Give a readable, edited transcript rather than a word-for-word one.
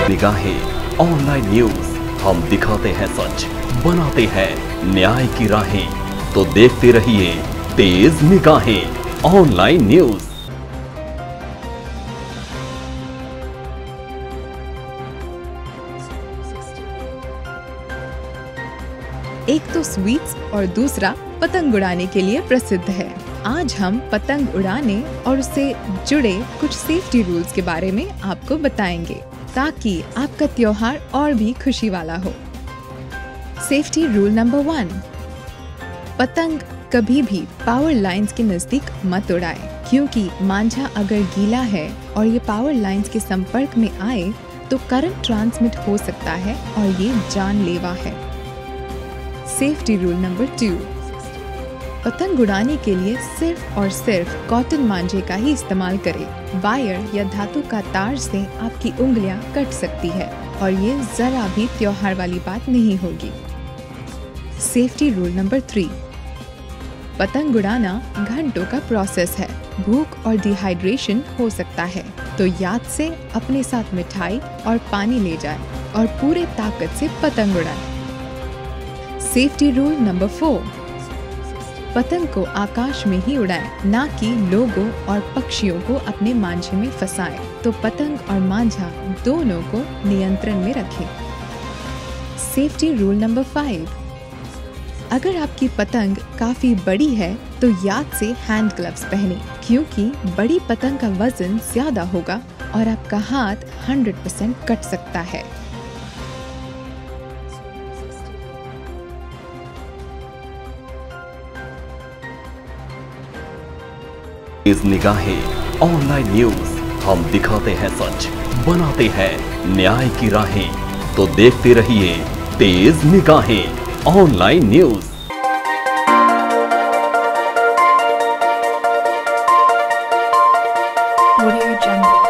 निगाहें online news, हम दिखाते हैं सच, बनाते हैं न्याय की राहें। तो देखते रहिए तेज निगाहें ऑनलाइन न्यूज। एक तो स्वीट्स और दूसरा पतंग उड़ाने के लिए प्रसिद्ध है। आज हम पतंग उड़ाने और उससे जुड़े कुछ सेफ्टी रूल्स के बारे में आपको बताएंगे, ताकि आपका त्योहार और भी खुशी वाला हो। सेफ्टी रूल नंबर 1, पतंग कभी भी पावर लाइंस के नजदीक मत उड़ाएं, क्योंकि मांझा अगर गीला है और ये पावर लाइंस के संपर्क में आए तो करंट ट्रांसमिट हो सकता है और ये जानलेवा है। सेफ्टी रूल नंबर 2, पतंग उड़ाने के लिए सिर्फ और सिर्फ कॉटन मांझे का ही इस्तेमाल करें। वायर या धातु का तार से आपकी उंगलियां कट सकती है और ये जरा भी त्योहार वाली बात नहीं होगी। सेफ्टी रूल नंबर 3, पतंग उड़ाना घंटों का प्रोसेस है। भूख और डिहाइड्रेशन हो सकता है, तो याद से अपने साथ मिठाई और पानी ले जाएं और पूरे ताकत से पतंग उड़ाएं। सेफ्टी रूल नंबर 4, पतंग को आकाश में ही उड़ाएं, ना कि लोगों और पक्षियों को अपने मांझे में फंसाएं। तो पतंग और मांझा दोनों को नियंत्रण में रखें। सेफ्टी रूल नंबर 5, अगर आपकी पतंग काफी बड़ी है तो याद से हैंड ग्लव्स पहनें, क्योंकि बड़ी पतंग का वजन ज्यादा होगा और आपका हाथ 100% कट सकता है। तेज निगाहें ऑनलाइन न्यूज, हम दिखाते हैं सच, बनाते हैं न्याय की राहें। तो देखते रहिए तेज निगाहें ऑनलाइन न्यूज। Audio Jungle।